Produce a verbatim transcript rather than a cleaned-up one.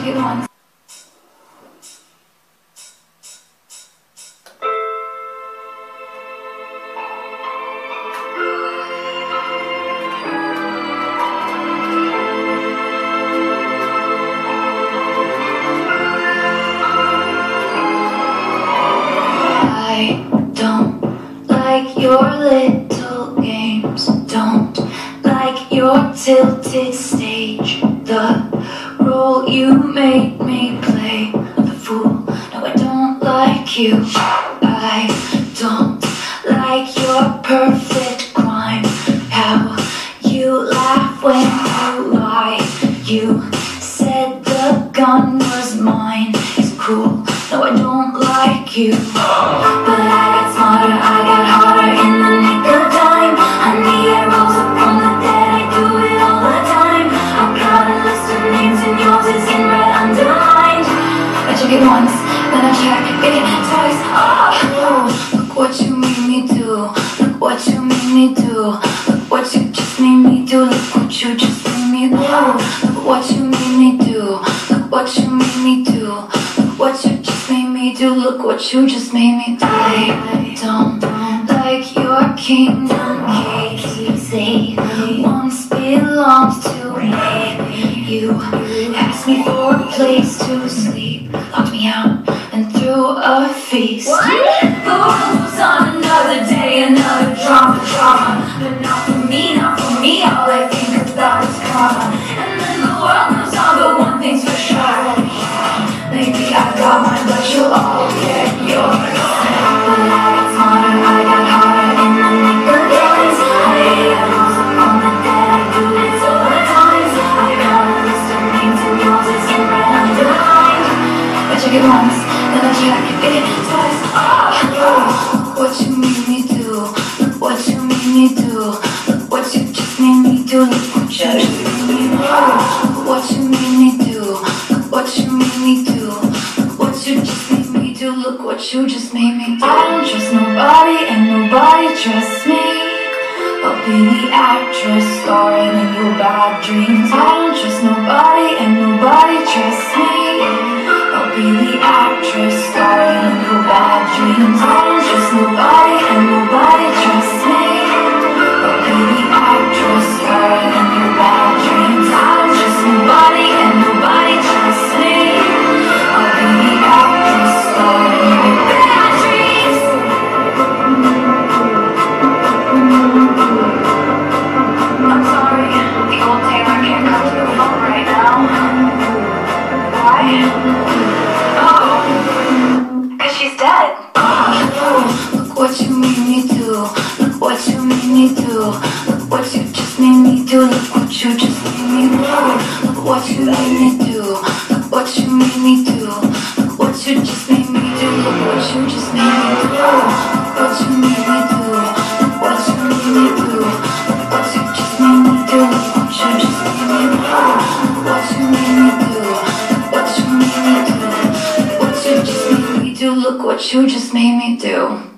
check it once. I don't like your little games, don't like your tilted stage, the role you made me play, the fool. No, I don't like you. I don't like your perfect crime, how you laugh when you lie. You said the gun was mine. It's cool. No, I don't like you. But I got smarter, I got harder in the nick of time. Honey, I rose up from the dead, I do it all the time. I've got a list of names and yours is in red underlined. I check it once, then I check it twice. Oh, look what you made me do. Look what you made me do. Look what you just made me do. Look what you just made me do. Look what you made me do. Look what you made me do. Look what you just made me do. Look what you just made me do. I don't like your kingdom keys. They once belonged to me. You asked me for a place to sleep, locked me out and threw a feast. What? The world moves on another day, another drama, drama. But not for me, not for me. All I think about is karma. And then the world moves on, but one thing's for sure. Maybe I got mine, but you'll all get yours. But I got smarter, I got harder in the nick of times. I rose up from the dead, I do it all the times. I've got a list of names and yours is in red underlined. I check it once, then I check it twice. Oh, look what you made me do. Look what you made me do. Look what you just made me do. Look what you just made me do. Look what you made me do. Look what you made me do. Look what you just made me do. Look what you just made me do. I don't trust nobody and nobody trusts me. I'll be the actress starring in your bad dreams. I don't trust nobody and nobody trusts me. I'll be the actress starring in your bad dreams. I don't trust nobody and nobody trusts me. I'll be the actress starring in your bad dreams. I don't trust nobody and nobody trusts me. I'll be the actress starring in your bad dreams. I'm sorry, the old Taylor can't come to the phone right now. Why? Oh, cause she's dead. Oh, look what you made me do. Look what you made me do. Look what you just made me do. Look what you just made me do. Look what you made me do. Look what you made me do. Look what you just made me do. Look what you just made me do. Look what you made me do. Look what you made me do. Look what you just made me do. Look what you just made me do. Look what you made me do. Look what you made me do. Look what you just made me do. Look what you just made me do.